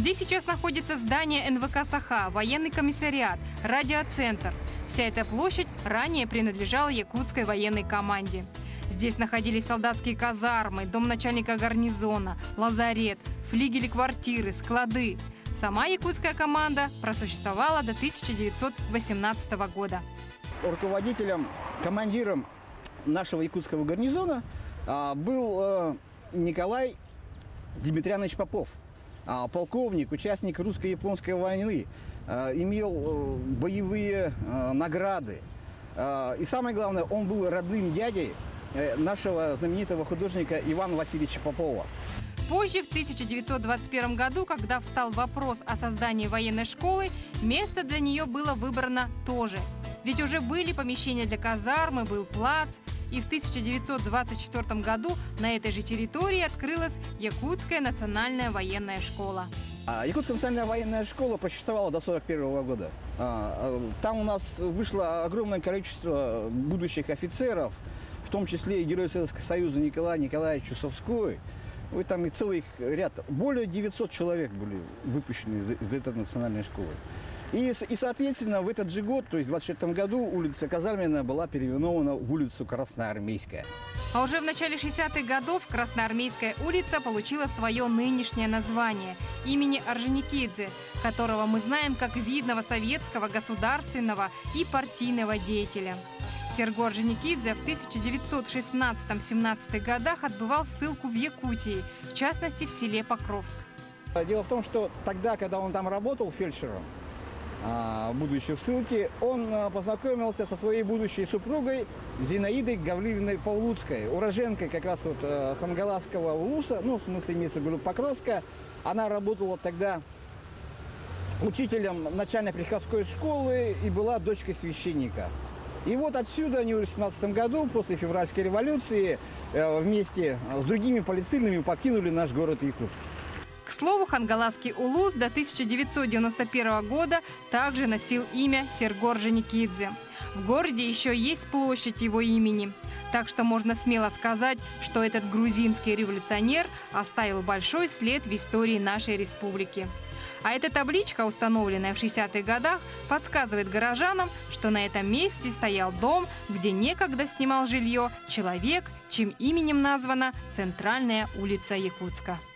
Где сейчас находится здание НВК «Саха», военный комиссариат, радиоцентр. Вся эта площадь ранее принадлежала якутской военной команде. Здесь находились солдатские казармы, дом начальника гарнизона, лазарет, флигели квартиры, склады. Сама якутская команда просуществовала до 1918 года. Руководителем, командиром нашего якутского гарнизона был Николай Дмитриянович Попов, полковник, участник русско-японской войны, имел боевые награды. И самое главное, он был родным дядей нашего знаменитого художника Ивана Васильевича Попова. Позже, в 1921 году, когда встал вопрос о создании военной школы, место для нее было выбрано тоже. Ведь уже были помещения для казармы, был плац. И в 1924 году на этой же территории открылась Якутская национальная военная школа. Якутская национальная военная школа просуществовала до 1941 года. Там у нас вышло огромное количество будущих офицеров, в том числе и Герой Советского Союза Николай Николаевич Чусовской. И там и целый ряд, более 900 человек были выпущены из этой национальной школы. И, соответственно, в этот же год, то есть в 1924 году, улица Казарменная была переименована в улицу Красноармейская. А уже в начале 60-х годов Красноармейская улица получила свое нынешнее название – имени Орджоникидзе, которого мы знаем как видного советского, государственного и партийного деятеля. Серго Орджоникидзе в 1916-17 годах отбывал ссылку в Якутии, в частности в селе Покровск. Дело в том, что тогда, когда он там работал фельдшером, будучи в ссылке, он познакомился со своей будущей супругой Зинаидой Гавриловной Павлуцкой, уроженкой как раз вот Хангаласского улуса, ну, в смысле имеется в виду Покровска. Она работала тогда учителем начально-приходской школы и была дочкой священника. И вот отсюда они в 1917 году, после февральской революции, вместе с другими полицейными покинули наш город Якутск. К слову, Хангаласский улус до 1991 года также носил имя Серго Орджоникидзе. В городе еще есть площадь его имени. Так что можно смело сказать, что этот грузинский революционер оставил большой след в истории нашей республики. А эта табличка, установленная в 60-х годах, подсказывает горожанам, что на этом месте стоял дом, где некогда снимал жилье человек, чьим именем названа центральная улица Якутска.